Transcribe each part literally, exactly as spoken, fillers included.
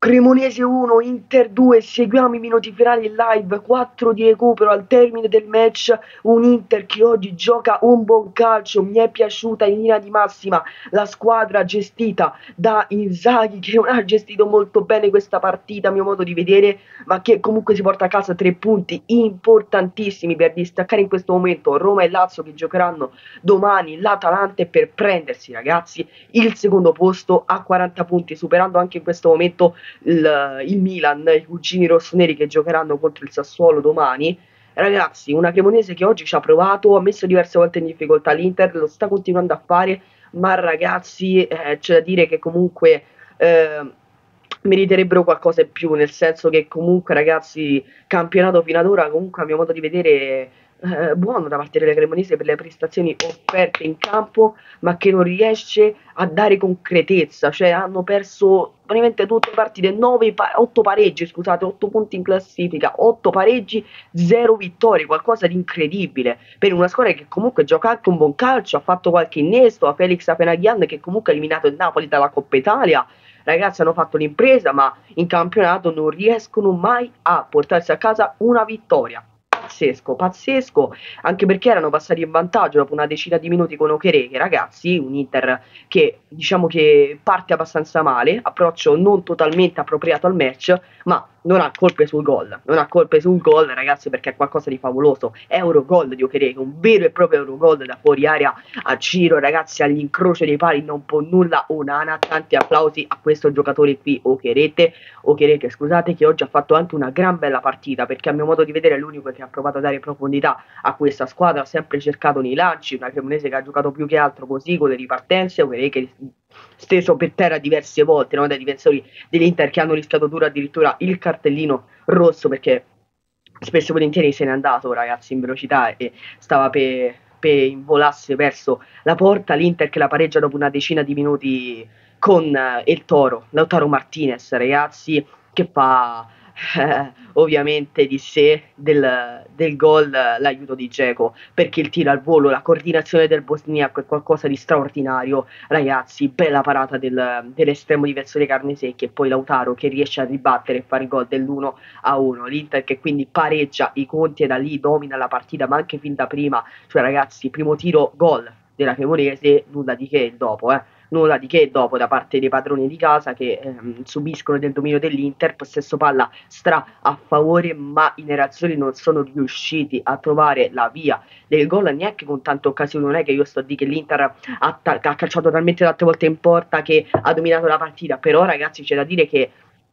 Cremonese uno, Inter due, seguiamo i minuti finali in live, quattro di recupero al termine del match, un Inter che oggi gioca un buon calcio, mi è piaciuta in linea di massima la squadra gestita da Inzaghi che non ha gestito molto bene questa partita a mio modo di vedere, ma che comunque si porta a casa tre punti importantissimi per distaccare in questo momento Roma e Lazio che giocheranno domani, l'Atalanta, per prendersi, ragazzi, il secondo posto a quaranta punti, superando anche in questo momento il, il Milan, i cugini rossoneri che giocheranno contro il Sassuolo domani. Ragazzi, una Cremonese che oggi ci ha provato, ha messo diverse volte in difficoltà l'Inter, lo sta continuando a fare, ma ragazzi, eh, c'è da dire che comunque eh, meriterebbero qualcosa in più, nel senso che comunque, ragazzi, campionato fino ad ora, comunque a mio modo di vedere, eh, buono da parte delle Cremonese per le prestazioni offerte in campo, ma che non riesce a dare concretezza, cioè hanno perso praticamente tutte le partite, nove pa- otto pareggi, scusate, otto punti in classifica, otto pareggi, zero vittorie, qualcosa di incredibile per una squadra che comunque gioca anche un buon calcio, ha fatto qualche innesto, a Felix Apenaghian che comunque ha eliminato il Napoli dalla Coppa Italia. Ragazzi, hanno fatto l'impresa, ma in campionato non riescono mai a portarsi a casa una vittoria. Pazzesco, pazzesco, anche perché erano passati in vantaggio dopo una decina di minuti con Okereke, ragazzi, un Inter che diciamo che parte abbastanza male, approccio non totalmente appropriato al match, ma non ha colpe sul gol, non ha colpe sul gol, ragazzi, perché è qualcosa di favoloso. Eurogol di Okereke, un vero e proprio Eurogol da fuori area a giro, ragazzi, all'incrocio dei pali, non può nulla Onana. Tanti applausi a questo giocatore qui, Okereke, Okereke, scusate, che oggi ha fatto anche una gran bella partita, perché a mio modo di vedere è l'unico che ha provato a dare profondità a questa squadra, ha sempre cercato nei lanci, una Cremonese che ha giocato più che altro così con le ripartenze, Okereke steso per terra diverse volte, no? Dai difensori dell'Inter che hanno rischiato duro addirittura il cartellino rosso, perché spesso e volentieri se n'è andato, ragazzi, in velocità e stava per pe involarsi verso la porta. L'Inter che la pareggia dopo una decina di minuti con eh, il Toro, Lautaro Martinez, ragazzi, che fa eh, ovviamente di sé del, del gol eh, l'aiuto di Dzeko, perché il tiro al volo, la coordinazione del bosniaco è qualcosa di straordinario, ragazzi. Bella parata del, dell'estremo difensore Carnesecchi, e poi Lautaro che riesce a ribattere e fare il gol dell'uno a uno. L'Inter che quindi pareggia i conti e da lì domina la partita, ma anche fin da prima, cioè ragazzi, primo tiro gol della Cremonese, nulla di che il dopo, eh nulla di che dopo da parte dei padroni di casa che ehm, subiscono del dominio dell'Inter, possesso palla stra a favore, ma i nerazzurri non sono riusciti a trovare la via del gol neanche con tante occasioni. Non è che io sto a dire che l'Inter ha, ta- ha calciato talmente tante volte in porta che ha dominato la partita, però ragazzi c'è da dire che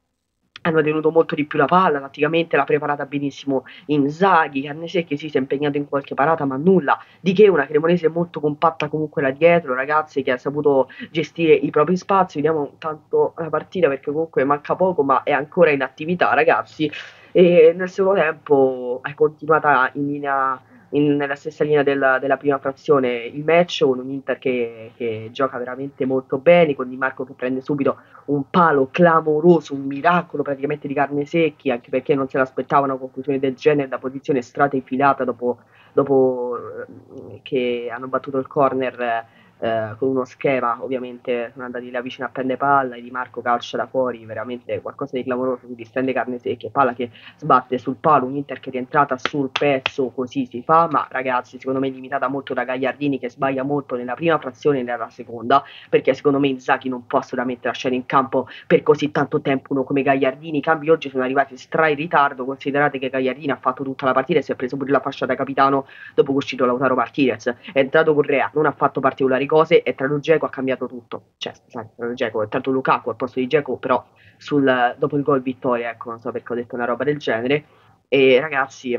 hanno tenuto molto di più la palla, tatticamente l'ha preparata benissimo Inzaghi, Carnesecchi sì, si è impegnato in qualche parata, ma nulla di che. Una Cremonese molto compatta comunque là dietro, ragazzi, che ha saputo gestire i propri spazi. Vediamo tanto la partita perché comunque manca poco, ma è ancora in attività, ragazzi, e nel secondo tempo è continuata in linea in- nella stessa linea della, della prima frazione il match, con un Inter che, che gioca veramente molto bene, con Di Marco che prende subito un palo clamoroso, un miracolo praticamente di Carnesecchi, anche perché non se l'aspettavano una conclusione del genere da posizione strata dopo, dopo eh, che hanno battuto il corner eh, con uno schema. Ovviamente sono andati là vicino a prendere palla e Di Marco calcia da fuori, veramente qualcosa di clamoroso, quindi stende Carnesecchi, palla che sbatte sul palo, un Inter che è rientrata sul pezzo, così si fa, ma ragazzi secondo me limitata molto da Gagliardini che sbaglia molto nella prima frazione e nella seconda, perché secondo me Inzaghi non può assolutamente lasciare in campo per così tanto tempo uno come Gagliardini. I cambi oggi sono arrivati stra in ritardo, considerate che Gagliardini ha fatto tutta la partita e si è preso pure la fascia da capitano dopo che è uscito Lautaro Martinez, è entrato Correa, non ha fatto particolari cose, è entrato Dzeko, ha cambiato tutto, cioè sai, è entrato Dzeko, è entrato Lukaku al posto di Dzeko, però sul, dopo il gol vittoria, ecco, non so perché ho detto una roba del genere. E ragazzi,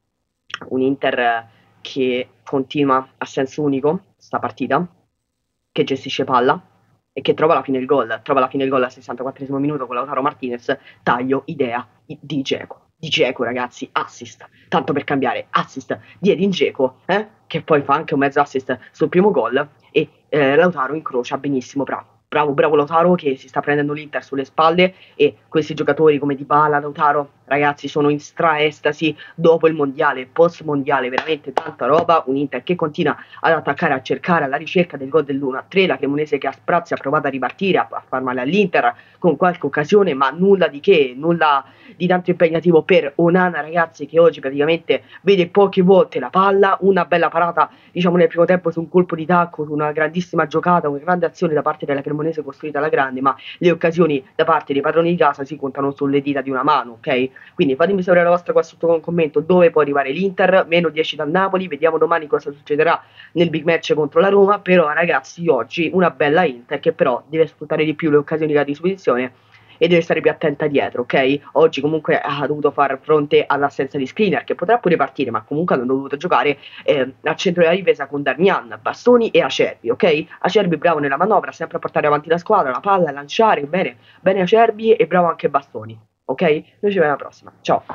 un Inter che continua a senso unico sta partita, che gestisce palla e che trova alla fine il gol, trova alla fine il gol al sessantaquattresimo minuto con Lautaro Martinez, taglio, idea di Dzeko. Di Dzeko, ragazzi, assist, tanto per cambiare, assist di Edin Dzeko, eh? Che poi fa anche un mezzo assist sul primo gol, e eh, Lautaro incrocia benissimo, bravo. Bravo, bravo Lautaro che si sta prendendo l'Inter sulle spalle, e questi giocatori come Dybala, Lautaro, ragazzi, sono in stra-estasi dopo il mondiale, post mondiale, veramente tanta roba, un Inter che continua ad attaccare, a cercare alla ricerca del gol dell'uno a tre, la Cremonese che a sprazzi ha provato a ripartire, a, a far male all'Inter con qualche occasione, ma nulla di che, nulla di tanto impegnativo per Onana, ragazzi, che oggi praticamente vede poche volte la palla, una bella parata diciamo nel primo tempo su un colpo di tacco, su una grandissima giocata, una grande azione da parte della Cremonese costruita alla grande, ma le occasioni da parte dei padroni di casa si contano sulle dita di una mano, ok? Quindi fatemi sapere la vostra qua sotto con un commento dove può arrivare l'Inter, meno dieci dal Napoli, vediamo domani cosa succederà nel big match contro la Roma, però ragazzi oggi una bella Inter che però deve sfruttare di più le occasioni che ha a disposizione e deve stare più attenta dietro, ok? Oggi comunque ha dovuto far fronte all'assenza di Skriniar che potrà pure partire, ma comunque hanno dovuto giocare eh, al centro della difesa con Darmian, Bastoni e Acerbi, ok? Acerbi bravo nella manovra, sempre a portare avanti la squadra, la palla, a lanciare, bene, bene Acerbi e bravo anche Bastoni, ok? Noi ci vediamo alla prossima, ciao!